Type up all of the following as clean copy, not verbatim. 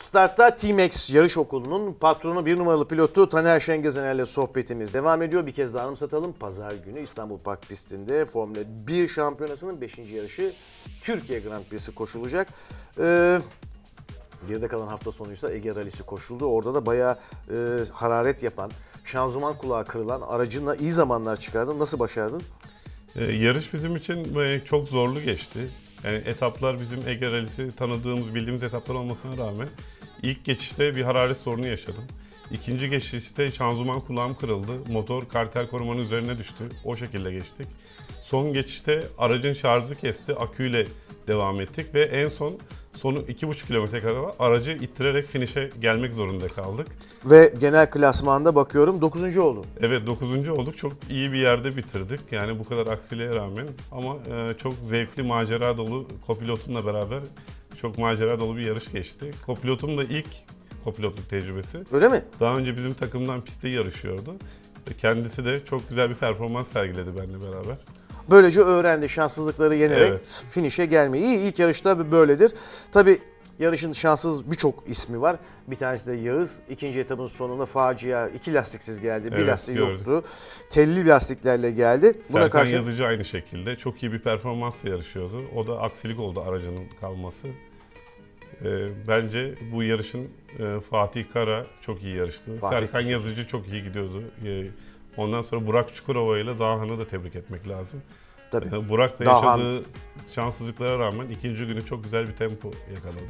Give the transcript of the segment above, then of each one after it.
Start'ta T-Max Yarış Okulu'nun patronu 1 numaralı pilotu Taner Şengezener'le sohbetimiz devam ediyor. Bir kez daha anımsatalım. Pazar günü İstanbul Park pistinde Formula 1 şampiyonasının 5. yarışı Türkiye Grand Prix'si koşulacak. Geride kalan hafta sonuysa Ege Rally'si koşuldu. Orada da bayağı hararet yapan, şanzıman kulağı kırılan aracınla iyi zamanlar çıkardın. Nasıl başardın? Yarış bizim için çok zorlu geçti. Yani etaplar bizim Ege Rally'si tanıdığımız, bildiğimiz etaplar olmasına rağmen ilk geçişte bir hararet sorunu yaşadım. İkinci geçişte şanzıman kulağım kırıldı. Motor karter korumanın üzerine düştü. O şekilde geçtik. Son geçişte aracın şarjı kesti. Aküyle devam ettik ve en sonu 2,5 kilometre kadar aracı ittirerek finish'e gelmek zorunda kaldık. Ve genel klasmanda bakıyorum 9. oldun. Evet, 9. olduk. Çok iyi bir yerde bitirdik. Yani bu kadar aksiliğe rağmen ama çok zevkli, macera dolu kopilotumla beraber çok macera dolu bir yarış geçti. Kopilotum da ilk kopilotluk tecrübesi. Öyle mi? Daha önce bizim takımdan pistte yarışıyordu. Kendisi de çok güzel bir performans sergiledi benimle beraber. Böylece öğrendi şanssızlıkları yenerek finish'e gelmeyi. İyi, ilk yarışta böyledir. Tabii yarışın şanssız birçok ismi var. Bir tanesi de Yağız. İkinci etapın sonunda facia 2 lastiksiz geldi. Bir lastiği yoktu. Telli lastiklerle geldi. Serkan karşı Yazıcı aynı şekilde. Çok iyi bir performansla yarışıyordu. O da aksilik oldu aracının kalması. Bence bu yarışın Fatih Kara çok iyi yarıştı. Serkan Yazıcı çok iyi gidiyordu. Ondan sonra Burak Çukurova ile Dağhan'ı da tebrik etmek lazım. Tabii. Burak da yaşadığı şanssızlıklara rağmen ikinci günü çok güzel bir tempo yakaladı.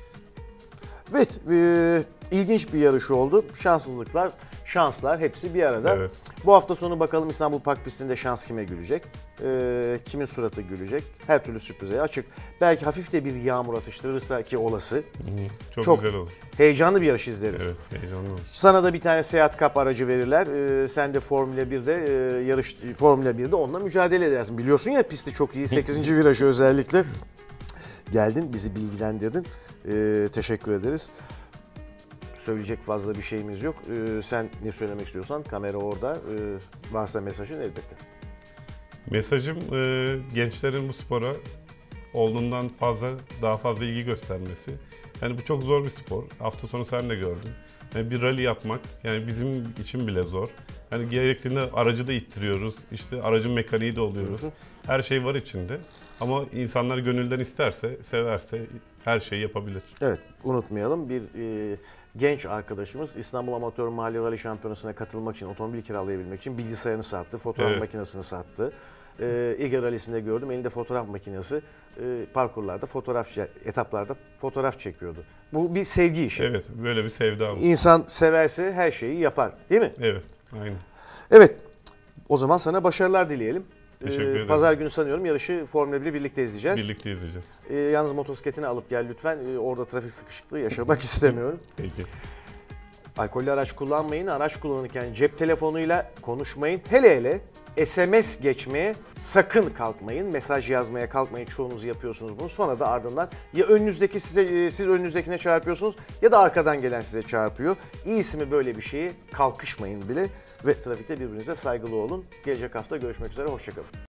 Evet, ilginç bir yarış oldu. Şanssızlıklar, şanslar hepsi bir arada. Evet. Bu hafta sonu bakalım İstanbul Park pistinde şans kime gülecek? Kimin suratı gülecek? Her türlü sürprize açık. Belki hafif de bir yağmur atıştırırsa ki olası. Çok güzel olur. Heyecanlı bir yarış izleriz. Evet, heyecanlı olur. Sana da bir tane Seat Cup aracı verirler. Sen de Formula 1'de Formula 1'de onunla mücadele edersin. Biliyorsun ya pisti çok iyi. 8. virajı özellikle. Geldin, bizi bilgilendirdin. Teşekkür ederiz. Söyleyecek fazla bir şeyimiz yok. Sen ne söylemek istiyorsan kamera orada. Varsa mesajın elbette. Mesajım gençlerin bu spora olduğundan daha fazla ilgi göstermesi. Yani bu çok zor bir spor. Hafta sonu sen de gördün. Yani bir rally yapmak yani bizim için bile zor. Yani gerektiğinde aracı da ittiriyoruz. İşte aracın mekaniği de oluyoruz. Her şey var içinde. Ama insanlar gönülden isterse, severse her şeyi yapabilir. Evet, unutmayalım. Bir genç arkadaşımız İstanbul Amatör Mahalle Rally Şampiyonası'na katılmak için, otomobil kiralayabilmek için bilgisayarını sattı, fotoğraf makinesini sattı. Ege Rally'sinde gördüm, elinde fotoğraf makinesi parkurlarda, etaplarda fotoğraf çekiyordu. Bu bir sevgi işi. Evet, böyle bir sevda. İnsan severse her şeyi yapar, değil mi? Evet, aynen. Evet, o zaman sana başarılar dileyelim. Teşekkür ederim. Pazar günü sanıyorum yarışı Formula 1'i birlikte izleyeceğiz. Birlikte izleyeceğiz. Yalnız motosikletini alıp gel lütfen. Orada trafik sıkışıklığı yaşamak istemiyorum. Peki. Alkollü araç kullanmayın. Araç kullanırken cep telefonuyla konuşmayın. Hele SMS geçmeye sakın kalkmayın. Mesaj yazmaya kalkmayın. Çoğunuz yapıyorsunuz bunu. Sonra da ardından ya siz önünüzdekine çarpıyorsunuz ya da arkadan gelen size çarpıyor. İyisi mi böyle bir şeye kalkışmayın bile ve trafikte birbirinize saygılı olun. Gelecek hafta görüşmek üzere. Hoşça kalın.